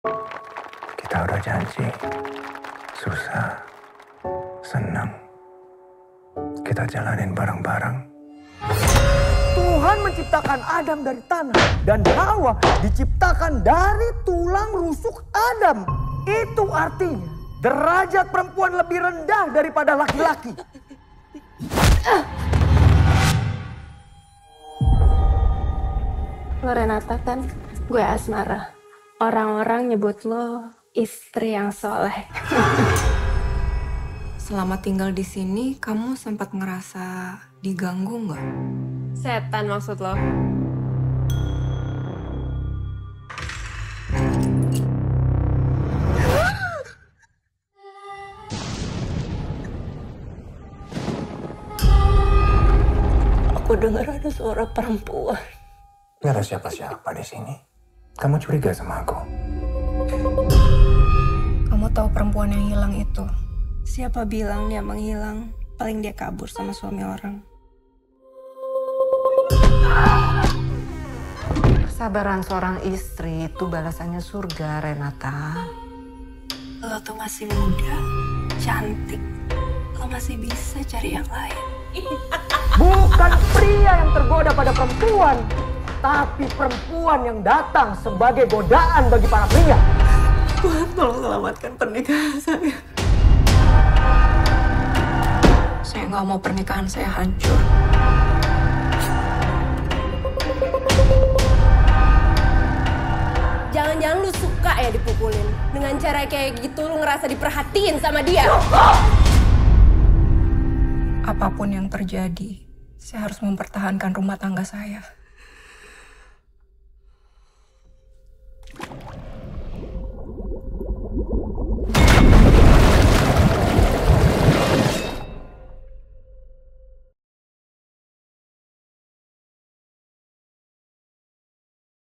Kita udah janji, susah, senang, kita jalanin bareng-bareng. Tuhan menciptakan Adam dari tanah dan Hawa diciptakan dari tulang rusuk Adam. Itu artinya derajat perempuan lebih rendah daripada laki-laki. Lo Renata kan, gue Asmara. Orang-orang nyebut lo istri yang soleh. Selama tinggal di sini, kamu sempat ngerasa diganggu nggak? Setan maksud lo? Aku dengar ada suara perempuan. Gak ada siapa-siapa di sini. Kamu curiga sama aku? Kamu tahu perempuan yang hilang itu? Siapa bilang dia menghilang? Paling dia kabur sama suami orang. Kesabaran seorang istri itu balasannya surga, Renata. Lo tuh masih muda, cantik. Lo masih bisa cari yang lain. Bukan pria yang tergoda pada perempuan, tapi perempuan yang datang sebagai godaan bagi para pria. Tuhan tolong selamatkan pernikahan saya. Saya nggak mau pernikahan saya hancur. Jangan-jangan lu suka ya dipukulin. Dengan cara kayak gitu lu ngerasa diperhatiin sama dia. Apapun yang terjadi, saya harus mempertahankan rumah tangga saya.